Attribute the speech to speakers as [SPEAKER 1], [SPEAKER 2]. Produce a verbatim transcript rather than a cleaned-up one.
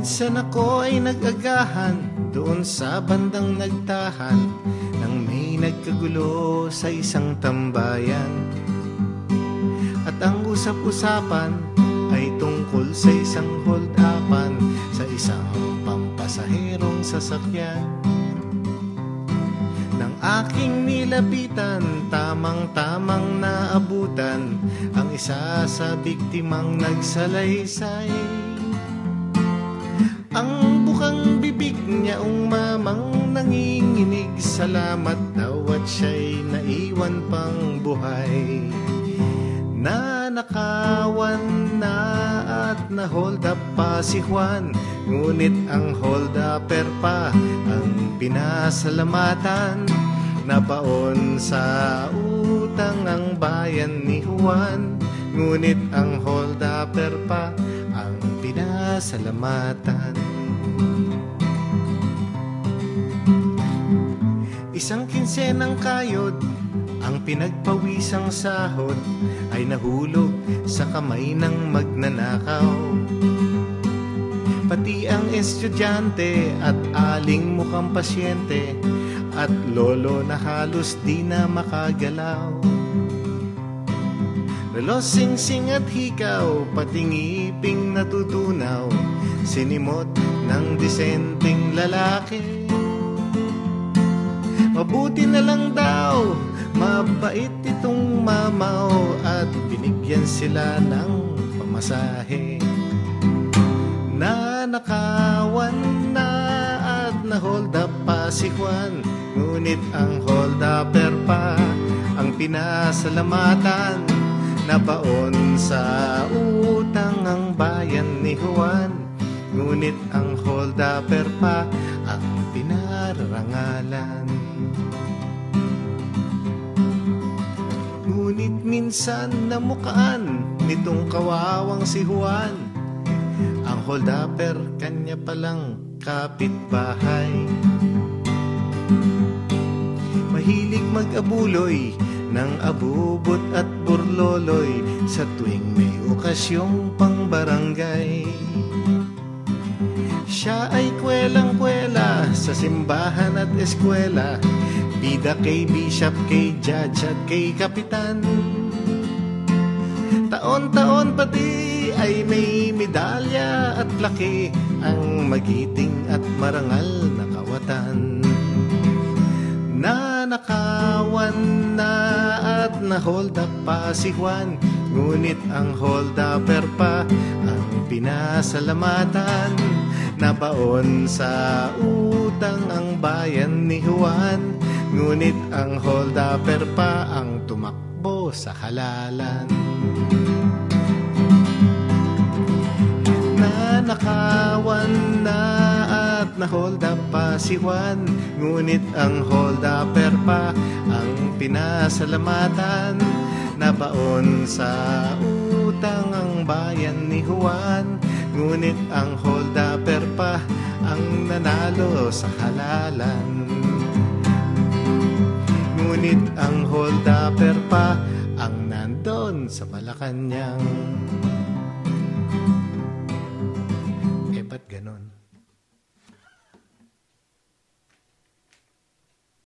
[SPEAKER 1] Minsan ako ay nag-agahan doon sa bandang nagtahan nang may nagkagulo sa isang tambayan. At ang usap-usapan ay tungkol sa isang hold-upan sa isang pampasaherong sasakyan. Nang aking nilapitan, tamang-tamang naabutan ang isa sa biktimang nagsalaysay. Ang bukang bibig niya umamang nanginginig, salamat daw at siya'y naiwan pang buhay. Nanakawan na at na-hold up pa si Juan, ngunit ang hold-upper pa ang pinasalamatan. Nabaon sa utang ang bayan ni Juan, ngunit ang hold-upper pa ang pinasalamatan. Isang kinsenang kayod ang pinagpawisang sahod ay nahulog sa kamay ng magnanakaw. Pati ang estudyante at aling mukhang pasyente at lolo na halos di na makagalaw. Relos, singsing at hikaw, pati ngiping natutunaw, sinimot ng disenteng lalaki. Mabuti na lang daw, mabait itong mamaw, at binigyan sila ng pamasahe. Nanakawan na at na-hold up pa si Juan, ngunit ang hold-upper pa ang pinasalamatan. Nabaon sa utang ang bayan ni Juan, ngunit ang hold-upper pa ang pinararangalan. Ngunit minsan namukaan nitong kawawang si Juan, ang hold-upper kanya palang kapitbahay. Mahilig mag-abuloy ng abubot at burloloy sa tuwing may okasyong pangbarangay. Siya ay kwelang-kwela sa simbahan at eskwela, bida kay bishop, kay judge at kay kapitan. Taon-taon pati ay may medalya at laki ang magiting at marangal na kawatan. Nanakawan na at na-hold up pa si Juan, ngunit ang hold-upper pa ang pinasalamatan. Nabaon sa utang ang bayan ni Juan, ngunit ang hold-upper pa ang tumakbo sa halalan. Nanakawan na at na-hold up pa si Juan, ngunit ang hold-upper pa ang pinasalamatan. Nabaon sa utang ang bayan ni Juan, ngunit ang hold-upper pa ang nanalo sa halalan. Ngunit ang hold-upper pa ang nandun sa Malacanang. Eh, ba't ganon?